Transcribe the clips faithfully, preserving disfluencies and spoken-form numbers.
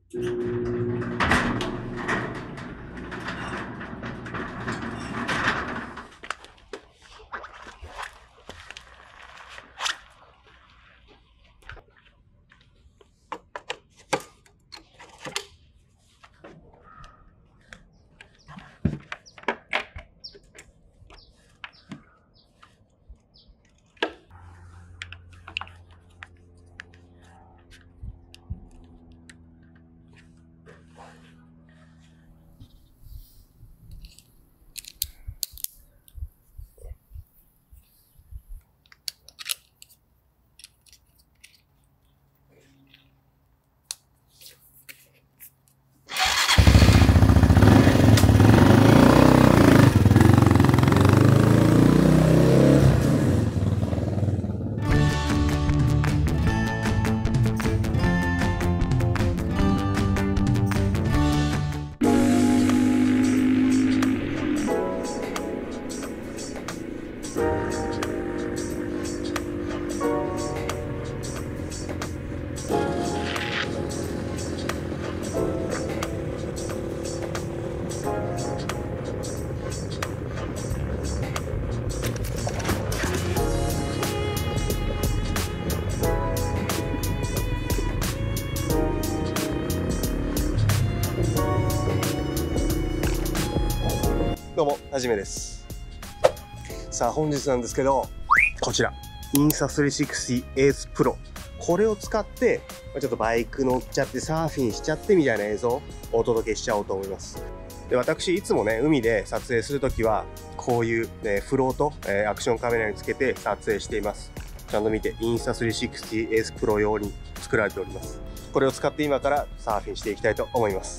どうも、はじめです。さあ、本日なんですけど、こちら、インスタスリーシックスティーエース Pro。これを使って、ちょっとバイク乗っちゃって、サーフィンしちゃってみたいな映像をお届けしちゃおうと思います。で、私、いつもね、海で撮影するときは、こういう、ね、フロート、えー、アクションカメラにつけて撮影しています。ちゃんと見て、インスタスリーシックスティーエース Pro 用に作られております。これを使って今からサーフィンしていきたいと思います。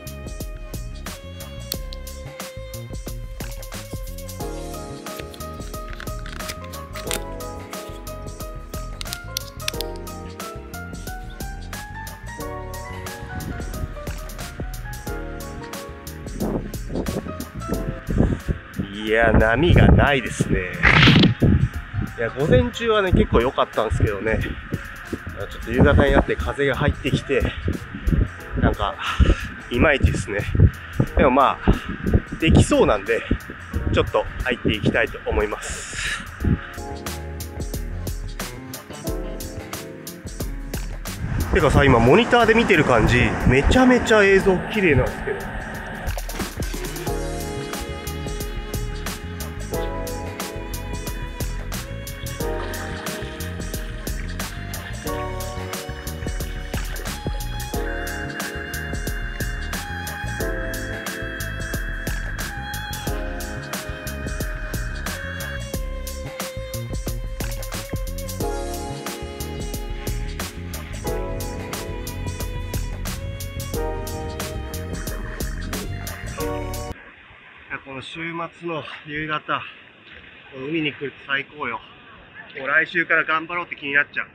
いや、波がないですね。いや、午前中はね、結構良かったんですけどね。ちょっと夕方になって風が入ってきて、なんか、いまいちですね。でもまあ、できそうなんで、ちょっと入っていきたいと思います。てかさ、今モニターで見てる感じ、めちゃめちゃ映像綺麗なんですけど。この週末の夕方、海に来ると最高よ。もう来週から頑張ろうって気になっちゃう。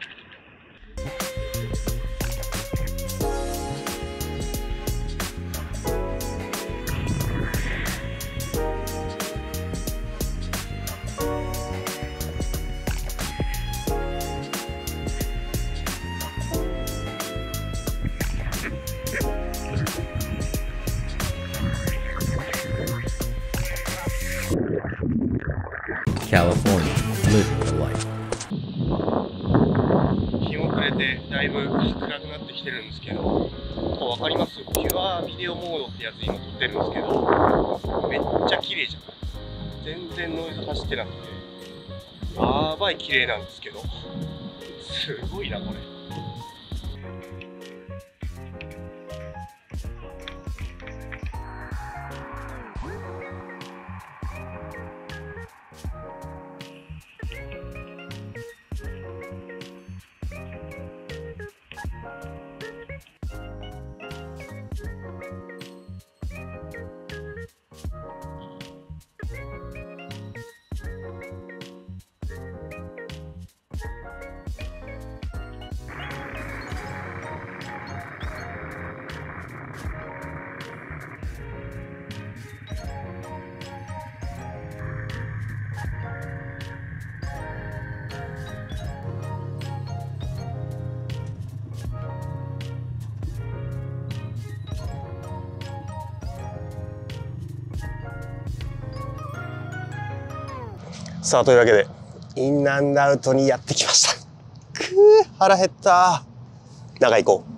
California, living the life. 日も暮れてだいぶ暗くなってきてるんですけど、わかります？ピュアビデオモードってやつ今撮ってるんですけど、めっちゃ綺麗じゃん。全然ノイズ走ってなくて、やばい綺麗なんですけど、すごいなこれ。 さあ、というわけで、インアンドアウトにやってきました。くぅ、腹減った。中行こう。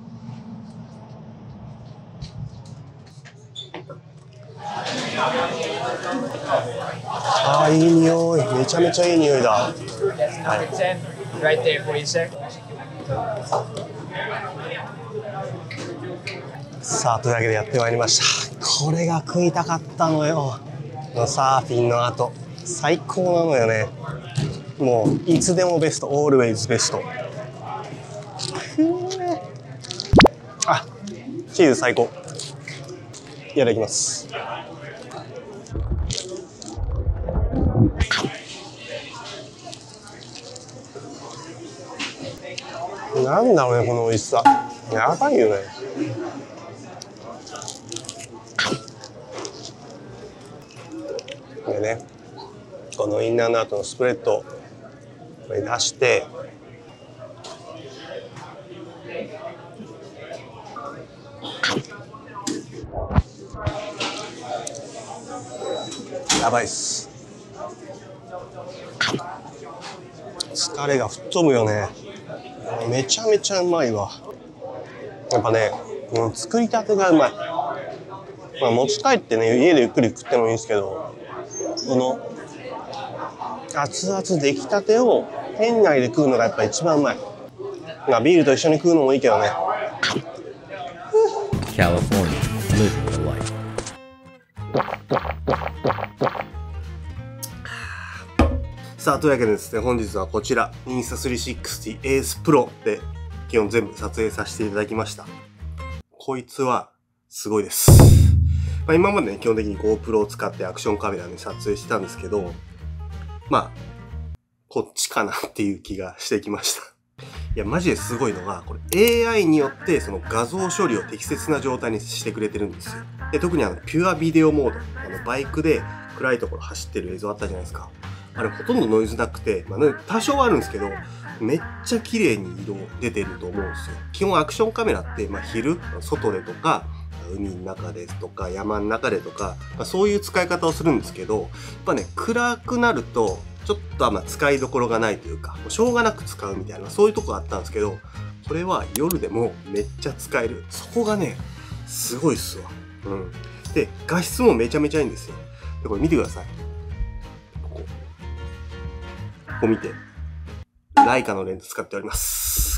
ああ、いい匂い。めちゃめちゃいい匂いだ。はい、さあ、というわけでやってまいりました。これが食いたかったのよ。サーフィンの後。最高なのよね。もう、いつでもベスト。オールウェイズベスト。あ、チーズ最高。いただきます。なんだろうね、この美味しさ。やばいよね。でね、このインナーの後のスプレッドこれ出して、やばいっす。疲れが吹っ飛ぶよね。めちゃめちゃうまいわ。やっぱね、この作りたてがうまい。まあ、持ち帰ってね、家でゆっくり食ってもいいんですけど、この熱々出来たてを店内で食うのがやっぱ一番うまい。まあ、ビールと一緒に食うのもいいけどね。 California, live the life. さあ、というわけでですね、本日はこちら、インスタスリーシックスティー エース Pro で基本全部撮影させていただきました。こいつはすごいです。まあ、今までね、基本的に GoPro を使ってアクションカメラで撮影してたんですけど、まあ、こっちかなっていう気がしてきました。いや、マジですごいのが、これ エーアイ によってその画像処理を適切な状態にしてくれてるんですよ。で、特にあの、ピュアビデオモード、あの、バイクで暗いところ走ってる映像あったじゃないですか。あれほとんどノイズなくて、まあ、多少はあるんですけど、めっちゃ綺麗に色出てると思うんですよ。基本アクションカメラって、まあ、昼、外でとか、海の中でとか、山の中でとか、まあ、そういう使い方をするんですけど、やっぱね、暗くなると、ちょっとあんま使いどころがないというか、もうしょうがなく使うみたいな、そういうとこがあったんですけど、これは夜でもめっちゃ使える。そこがね、すごいっすわ。うん。で、画質もめちゃめちゃいいんですよ。で、これ見てください。ここ。ここ見て。ライカのレンズ使っております。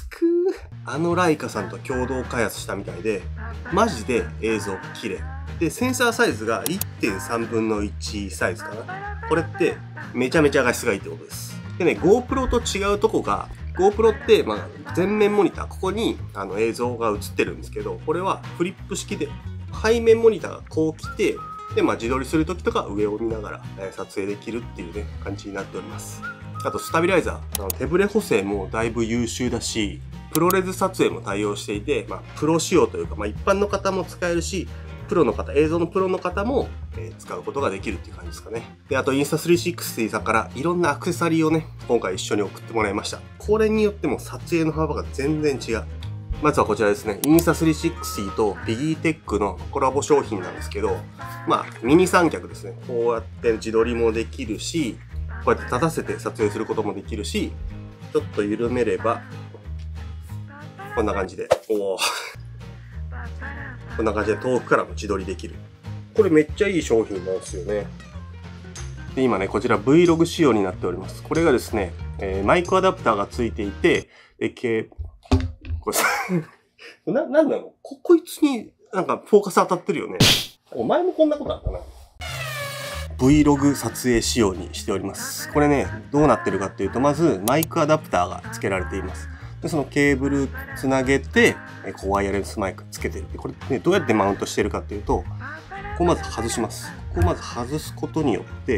くー。あのライカさんと共同開発したみたいで、マジで映像綺麗。で、センサーサイズが いってんさんぶんのいちサイズかな。これってめちゃめちゃ画質がいいってことです。でね、GoPro と違うとこが、GoPro って、まあ、前面モニター、ここにあの映像が映ってるんですけど、これはフリップ式で、背面モニターがこう来て、で、まあ、自撮りするときとか上を見ながら、えー、撮影できるっていうね、感じになっております。あと、スタビライザー、あの手ブレ補正もだいぶ優秀だし、プロレス撮影も対応していて、まあ、プロ仕様というか、まあ、一般の方も使えるし、プロの方、映像のプロの方も、えー、使うことができるっていう感じですかね。で、あと、インスタスリーシックスティーさんからいろんなアクセサリーをね、今回一緒に送ってもらいました。これによっても撮影の幅が全然違う。まずはこちらですね。インスタスリーシックスティーとビギーテックのコラボ商品なんですけど、まあ、ミニ三脚ですね。こうやって自撮りもできるし、こうやって立たせて撮影することもできるし、ちょっと緩めれば、こんな感じで、おーこんな感じで遠くからも自撮りできる。これめっちゃいい商品なんですよね。で、今ね、こちら Vlog 仕様になっております。これがですね、えー、マイクアダプターがついていて、で、けこれさ、な、なんなのこ、こいつになんかフォーカス当たってるよね。お前もこんなことあったな。Vlog 撮影仕様にしております。これね、どうなってるかっていうと、まずマイクアダプターが付けられています。で、そのケーブルつなげて、こうワイヤレスマイクつけてる。で、これね、どうやってマウントしてるかっていうと、ここまず外します。ここまず外すことによって、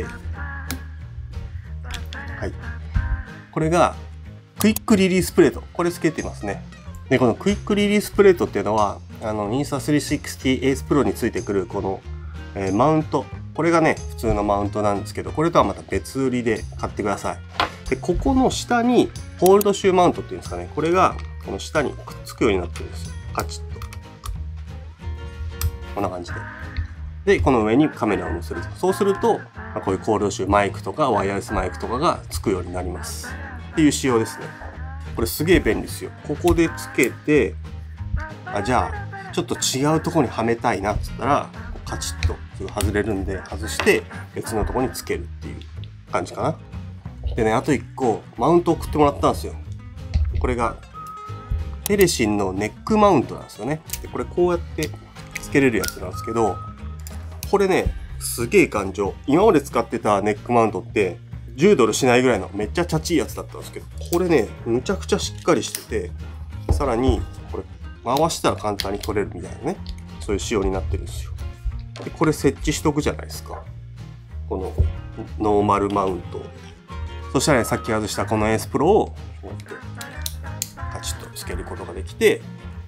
はい。これが、クイックリリースプレート。これつけていますね。で、このクイックリリースプレートっていうのは、あの、インスタスリーシックスティー エース Pro についてくる、この、えー、マウント。これがね、普通のマウントなんですけど、これとはまた別売りで買ってください。で、ここの下に、ホールドシューマウントっていうんですかね。これが、この下にくっつくようになってるんですよ。カチッと。こんな感じで。 で、この上にカメラを載せると。そうすると、まあ、こういうコールドシューマイクとかワイヤレスマイクとかがつくようになります。っていう仕様ですね。これすげえ便利ですよ。ここでつけて、あ、じゃあ、ちょっと違うところにはめたいなっつったら、カチッとすぐ外れるんで、外して別のところにつけるっていう感じかな。でね、あといっこ、マウント送ってもらったんですよ。これが、テレシンのネックマウントなんですよね。で、これこうやってつけれるやつなんですけど、これね、すげえ頑丈。今まで使ってたネックマウントってじゅうドルしないぐらいのめっちゃチャチいやつだったんですけど、これね、むちゃくちゃしっかりしてて、さらにこれ回したら簡単に取れるみたいなね、そういう仕様になってるんですよ。で、これ設置しとくじゃないですか。このノーマルマウント。そしたらね、さっき外したこのエースプロをこうやってカチッとつけることができて、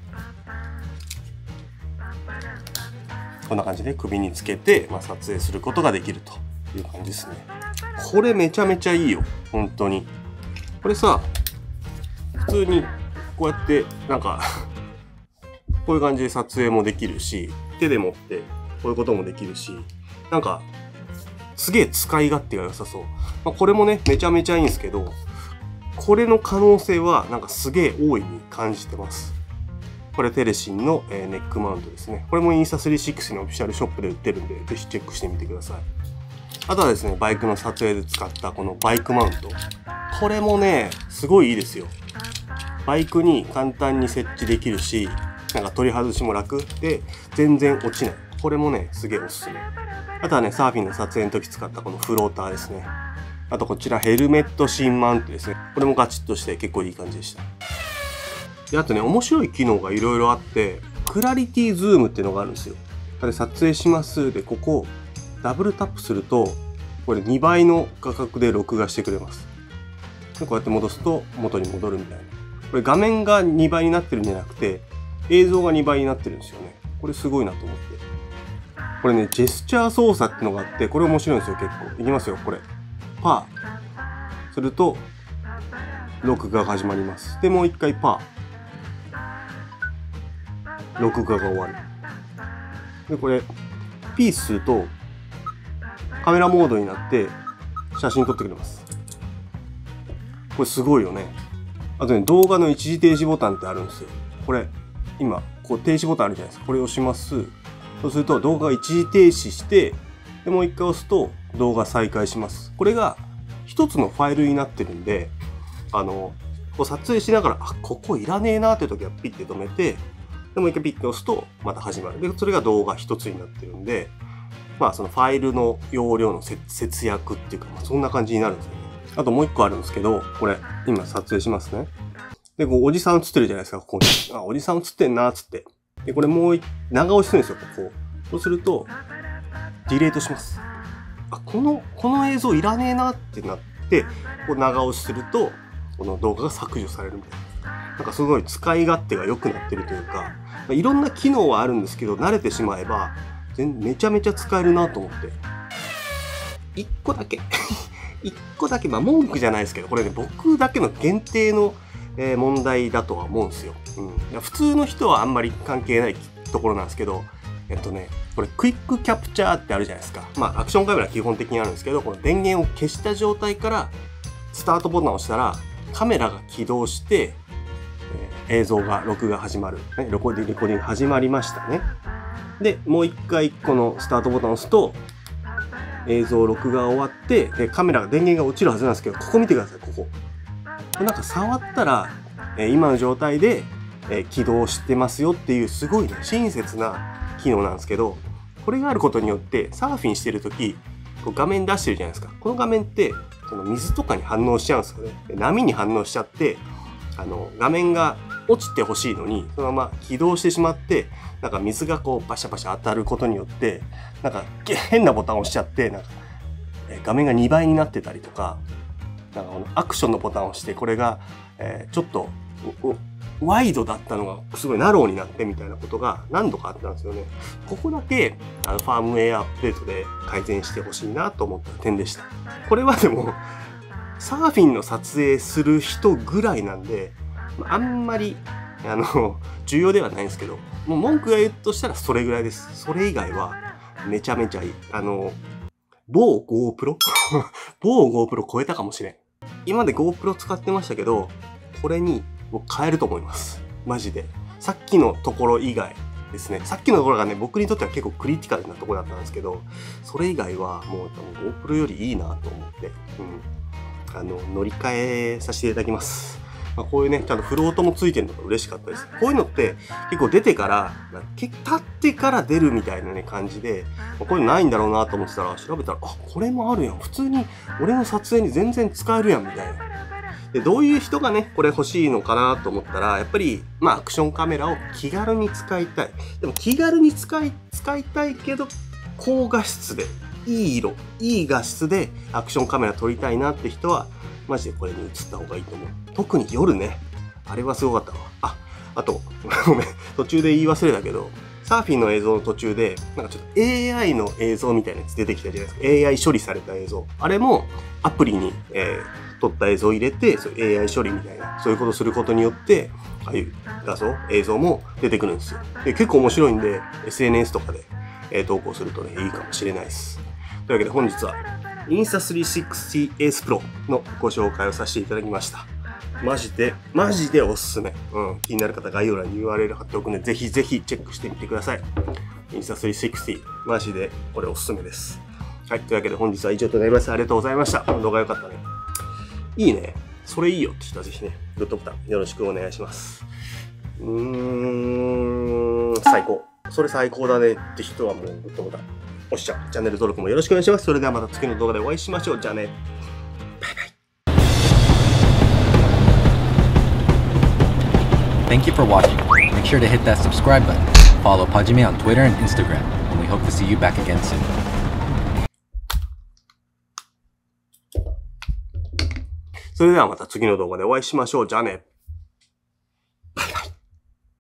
こんな感じで首につけて、まあ、撮影することができるという感じですね。これめちゃめちゃいいよ。本当に。これさ、普通にこうやってなんかこういう感じで撮影もできるし、手で持ってこういうこともできるし、なんかすげえ使い勝手が良さそう。まあ、これもね、めちゃめちゃいいんですけど、これの可能性はなんかすげえ大いに感じてます。これテレシンのネックマウントですね。これもインスタスリーシックスのオフィシャルショップで売ってるんで、ぜひチェックしてみてください。あとはですね、バイクの撮影で使ったこのバイクマウント。これもね、すごいいいですよ。バイクに簡単に設置できるし、なんか取り外しも楽で、全然落ちない。これもね、すげえおすすめ。あとはね、サーフィンの撮影の時使ったこのフローターですね。あとこちらヘルメットシーンマウントですね。これもガチッとして結構いい感じでした。で、あとね、面白い機能がいろいろあって、クラリティズームっていうのがあるんですよ。これ撮影しますで、ここ、ダブルタップすると、これにばいの画角で録画してくれます。で、こうやって戻すと元に戻るみたいな。これ画面がにばいになってるんじゃなくて、映像がにばいになってるんですよね。これすごいなと思って。これね、ジェスチャー操作っていうのがあって、これ面白いんですよ、結構。いきますよ、これ。パー。すると、録画が始まります。で、もう一回パー。録画が終わる。で、これ、ピースすると、カメラモードになって写真撮ってくれます。これすごいよね。あとね、動画の一時停止ボタンってあるんですよ。これ、今、こう停止ボタンあるじゃないですか。これを押します。そうすると動画が一時停止して、で、もう一回押すと動画再開します。これが一つのファイルになってるんで、あの、こう撮影しながら、あ、ここいらねえなって時はピッて止めて、でもう一回ピッて押すとまた始まる。で、それが動画一つになってるんで、まあそのファイルの容量の節約っていうか、まあ、そんな感じになるんですよね。あともう一個あるんですけど、これ、今撮影しますね。で、こうおじさん映ってるじゃないですか、ここに。あ、おじさん映ってんなーっつって。で、これもう一、長押しするんですよ、ここ。そうすると、ディレートします。あ、この、この映像いらねえなってなって、こう長押しすると、この動画が削除されるみたいな。なんかすごい使い勝手が良くなってるというか、いろんな機能はあるんですけど、慣れてしまえば、めちゃめちゃ使えるなと思って。一個だけ。一個だけ、まあ文句じゃないですけど、これね、僕だけの限定の問題だとは思うんですよ。うん、いや普通の人はあんまり関係ないところなんですけど、えっとね、これクイックキャプチャーってあるじゃないですか。まあアクションカメラ基本的にあるんですけど、この電源を消した状態からスタートボタンを押したらカメラが起動して、えー、映像が録画始まる。ね、レコーディング、レコーディング始まりましたね。で、もう一回このスタートボタンを押すと、映像録画終わって、でカメラが電源が落ちるはずなんですけど、ここ見てください、ここ。なんか触ったら、えー、今の状態で、えー、起動してますよっていうすごいね、親切な機能なんですけど、これがあることによってサーフィンしてるとき、こう画面出してるじゃないですか。この画面ってその水とかに反応しちゃうんですよね。で波に反応しちゃって、あの画面が落ちてほしいのにそのまま起動してしまって、なんか水がこうバシャバシャ当たることによってなんか変なボタンを押しちゃって、なんか画面がにばいになってたりとか、なんかこのアクションのボタンを押してこれが、えー、ちょっとワイドだったのがすごいナローになってみたいなことが何度かあったんですよね。ここだけあのファームウェアアップデートで改善してほしいなと思った点でした。これはでもサーフィンの撮影する人ぐらいなんで、あんまりあの重要ではないんですけど、もう文句が言うとしたらそれぐらいです。それ以外はめちゃめちゃいい。あの、某 GoPro? 某 GoPro 超えたかもしれん。今まで GoPro 使ってましたけど、これに僕変えると思います。マジで。さっきのところ以外ですね。さっきのところがね、僕にとっては結構クリティカルなところだったんですけど、それ以外はもう GoPro よりいいなと思って、うん。あの、乗り換えさせていただきます。まあ、こういうね、ちゃんとフロートもついてるのが嬉しかったです。こういうのって結構出てから、立ってから出るみたいなね、感じで、まあ、こういうのないんだろうなと思ってたら、調べたら、あ、これもあるやん。普通に俺の撮影に全然使えるやん、みたいな。で、どういう人がね、これ欲しいのかなと思ったら、やっぱり、まあ、アクションカメラを気軽に使いたい。でも、気軽に使い、使いたいけど、高画質で、いい色、いい画質でアクションカメラ撮りたいなって人は、マジでこれに映った方がいいと思う。特に夜ね。あれはすごかったわ。あ、あと、ごめん、途中で言い忘れたけど、サーフィンの映像の途中で、なんかちょっと エーアイ の映像みたいなやつ出てきたじゃないですか。エーアイ 処理された映像。あれもアプリに、えー、撮った映像を入れて、そう エーアイ 処理みたいな、そういうことをすることによって、ああいう画像、映像も出てくるんですよ。で、結構面白いんで、エスエヌエス とかで、えー、投稿するとね、いいかもしれないです。というわけで本日は、インスタスリーシックスティーエース Pro のご紹介をさせていただきました。マジで、マジでおすすめ。うん。気になる方、概要欄に ユーアールエル 貼っておくので、ぜひぜひチェックしてみてください。インスタスリーシックスティー、マジでこれおすすめです。はい。というわけで本日は以上となります。ありがとうございました。この動画良かったね。いいね。それいいよって人はぜひね、グッドボタンよろしくお願いします。うーん、最高。それ最高だねって人はもうグッドボタン押しちゃう。チャンネル登録もよろしくお願いします。それではまた次の動画でお会いしましょう。じゃあね。 Thank you for watching. Make sure to hit that subscribe button. Follow Pajime on Twitter and Instagram, and we hope to see you back again soon. それではまた次の動画でお会いしましょう。じゃあね。